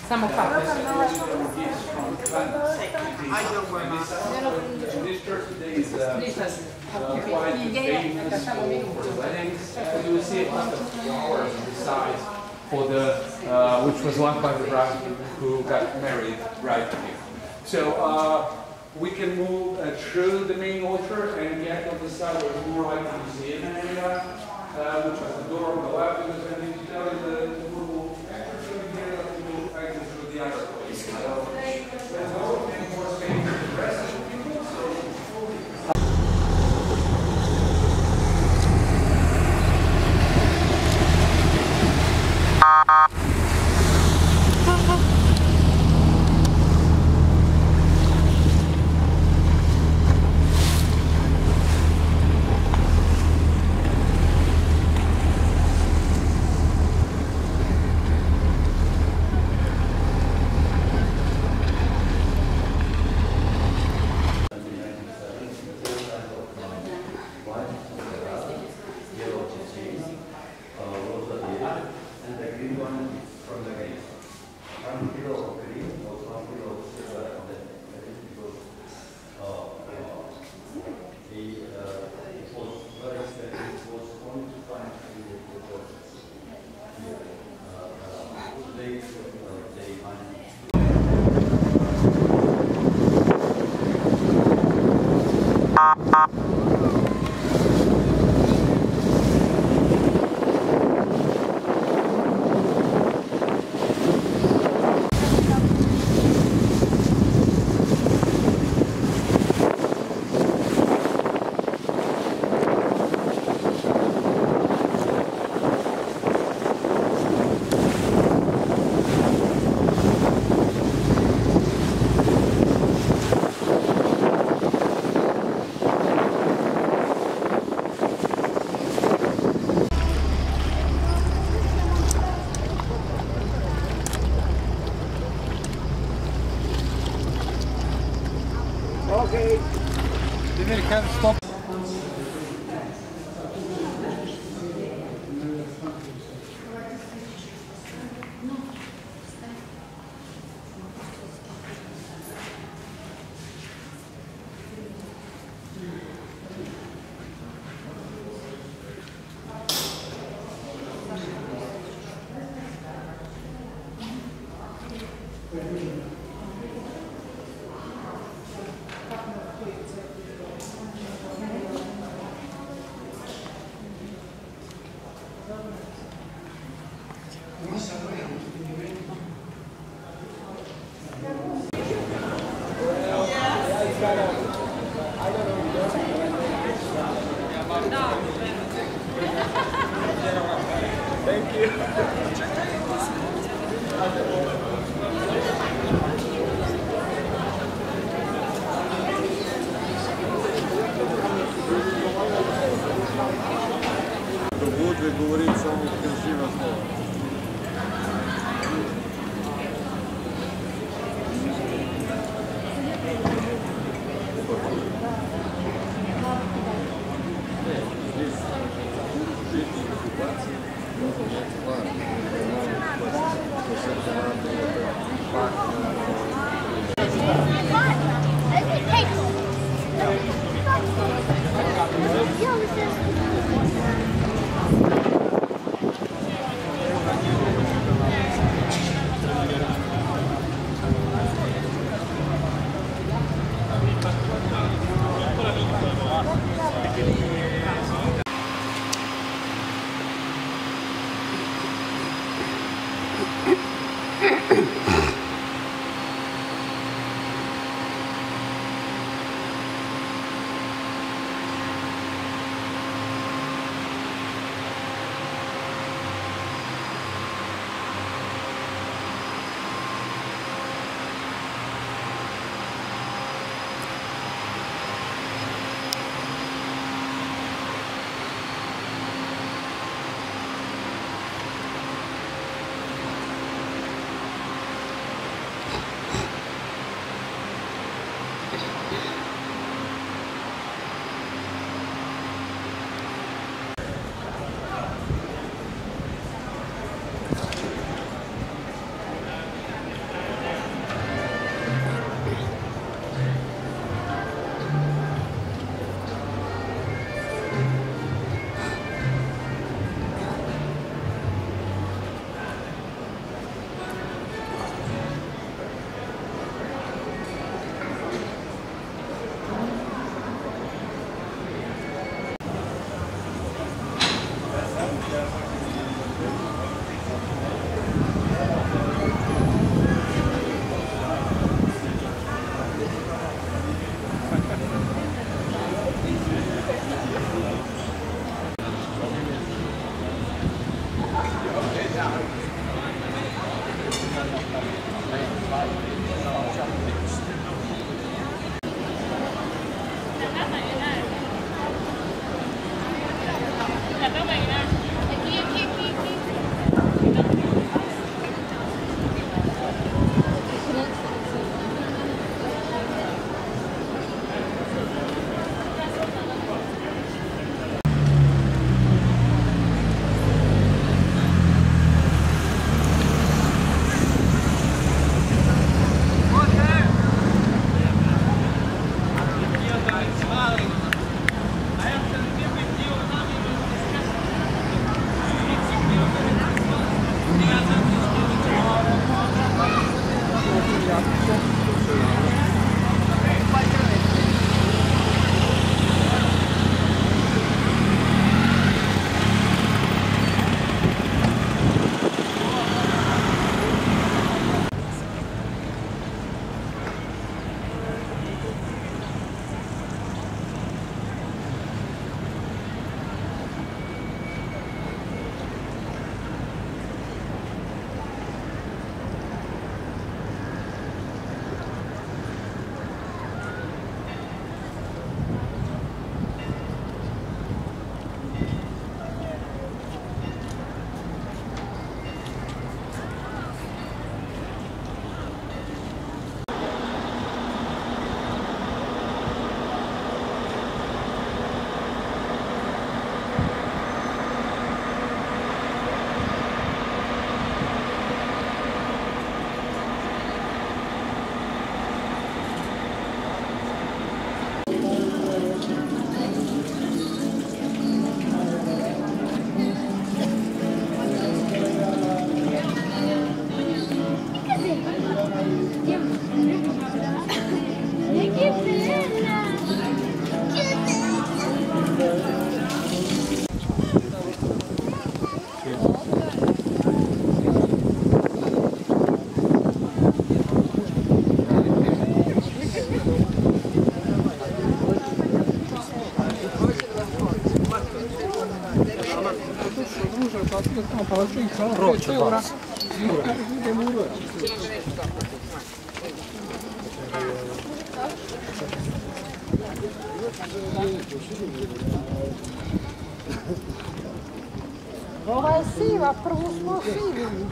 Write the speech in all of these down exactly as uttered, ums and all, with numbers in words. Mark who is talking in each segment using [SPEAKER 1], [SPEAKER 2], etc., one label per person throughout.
[SPEAKER 1] Siamo qua.
[SPEAKER 2] This church today is uh, uh, quite famous for weddings. Uh, you will see a lot of flowers on the sides for the, uh, which was one by the bride who got married right here. So uh, we can move uh, through the main altar and get on the side where it's more like a museum area, uh, which has a door on the left, because I need to tell you the little exit here, that we will exit through the other place. So there's no more space for the rest of the people. So
[SPEAKER 3] okay. Then you can stop. Thank you. Доводит говорить самое красивое слово.
[SPEAKER 1] Ova je siva, prvo smo sivi.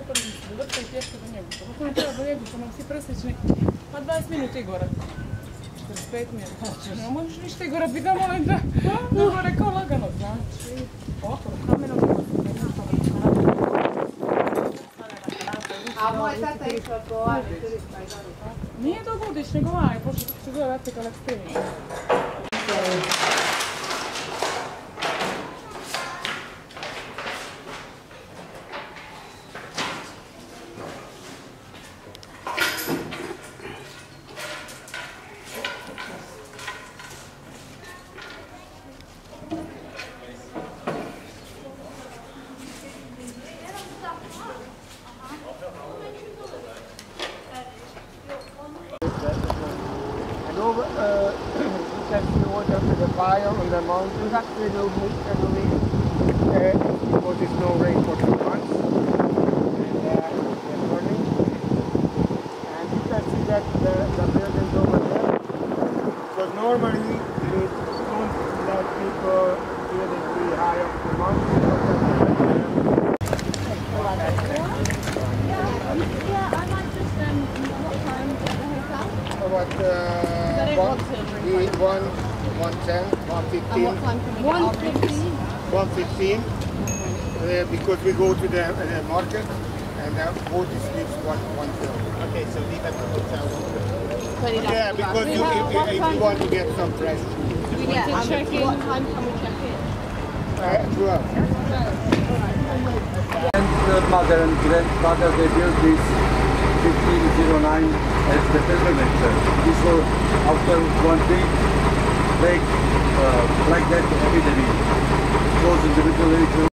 [SPEAKER 4] to do vrta i pješke do Njegoša. Kako ne treba do Njegoša, nam si preslični, pa dvadeset minuta Igora. četrdeset pet minuta. Ne možeš ništa Igora biti da molim da gore kao lagano, znači. Ovako, kamenom
[SPEAKER 1] A moj tata je išao po Ani turista i dobro, tako?
[SPEAKER 4] nije dogodiš, nego ovaj, pošto se zove vertical extreme.
[SPEAKER 5] And over, uh, you can see water to the fire on the mountain. Actually, no heat every week uh, because there's no rain for two months. And uh, they're burning. And you can see that the, the buildings over there. Because normally they don't let people really be high up the mountain.
[SPEAKER 6] Yeah, I might just um, what time to get the hotel?
[SPEAKER 5] About uh, one, the one, one ten, one fifteen.
[SPEAKER 6] And what time can we get our rooms?
[SPEAKER 5] one fifteen, uh, because we go to the, uh, the market and the boat is leaves one one thirty. Okay, so leave at the hotel.
[SPEAKER 6] twenty days
[SPEAKER 5] Yeah, because you, if, you, if you want to get some fresh food.
[SPEAKER 6] Yeah, and
[SPEAKER 4] check in.
[SPEAKER 6] what time can we check in?
[SPEAKER 5] Uh, twelve.
[SPEAKER 3] Grandmother and grandfather, they built this fifteen oh nine as the pilgrimage church. This was after one big lake uh, like that every day. It goes in the middle age.